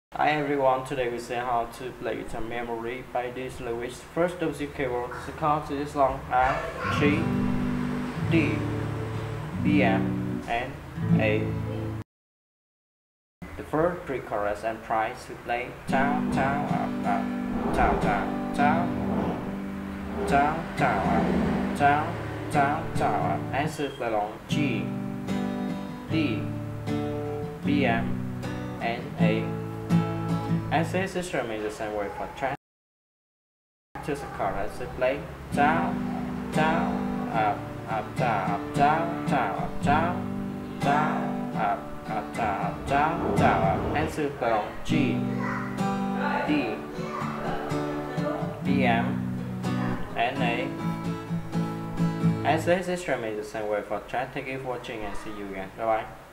Hi everyone, today we see how to play guitar memory by this language. First of the keyboard, the chords is long A, G, D, B, M, and A. The first three chords and try to play down, down, up, up, down, down, down, down, down, up, down, down, down, up, and to play along G, D, B, M, and A. As this is remains the same way for track to the chorus, play down, down, up, up, down, up, down, down, up, down, down, up, down, up, down, down, up, and to play on G, D, B, M, and A. As this is remains the same way for track. Thank you for watching and see you again. Bye bye.